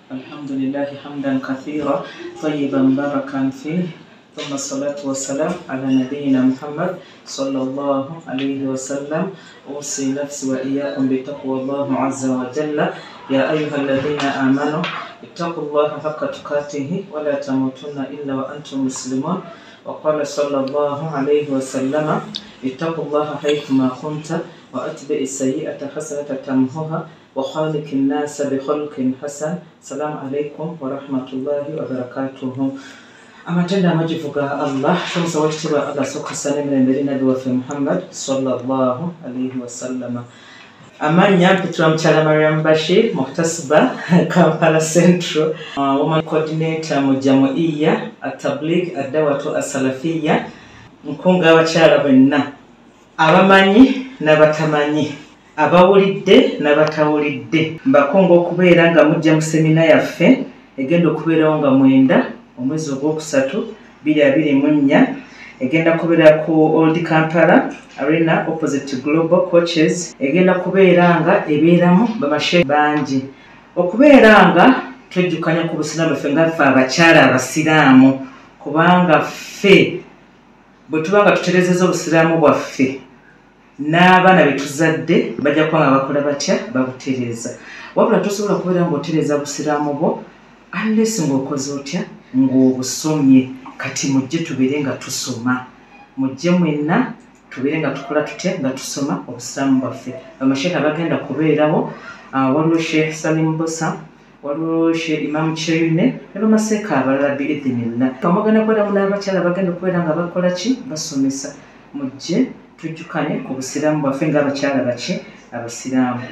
الحمد لله حمدا كثيرا طيبا مباركا فيه، ثم الصلاة والسلام على نبينا محمد صلى الله عليه وسلم. أوصي نفسي وإياكم بتقوى الله عز وجل. يا أيها الذين آمنوا اتقوا الله حق تقاته ولا تموتن إلا وأنتم مسلمون. وقال صلى الله عليه وسلم اتقوا الله حيثما كنت وأتبع السيئة حسنة تمحها وخالق الناس بخلق حسن. السلام عليكم ورحمة الله وبركاته. Amatenda amajivuga Allah shomsa wachitiba Allah soka salimina mbere nabi wafe Muhammad sallallahu alayhi wasallam. Amanya Petra Mchala Mariam Bashir Muhtasiba Kampala Central, woman coordinator mu Jamuiya at-Tabligh ad-Dawatu as-Salafiyya. Nkunga abakyala bonna abamanyi n'abatamanyi, abawulidde n'abatawulidde, mbakonga okubeera nga mujja mu semina yaffe egenda okubeerawo nga 9 omwezi ogwokusatu 2024, egenda kubeera ku Old Kampala Arena opposite Global Coaches. Egenda kubeera nga ebeeramu bamashe bangi, okubeera nga twejjukanya ku busiraamu ffe nga ffe abakyala abasiraamu, kubanga ffe bwe tuba nga tuterezeza obusiraamu bwaffe n'abaana be tuzadde bajja kuba nga bakola batya babutereza. Wabula tosobola kubeera ng'otereza busiraamu bwo unless ng'okoze otya ng'obusomye. Kati mujje tubeere nga tusoma, mujje mwenna tubeere nga tukola tutya nga tusoma obusiraamu bwaffe. Bamasheekha bagenda kubeerawo, waliwo Sheikh Salim Bosa, waliwo Sheikh Imam Cheyune ne bamaseeka abalala biidhinillah. Kamugenda kubeeramu n'abakyala bagenda kubeera nga bakola ki basomesa. Mujje tujjukanye ku busiraamu bwaffe ng'abakyala baki abasiraamu.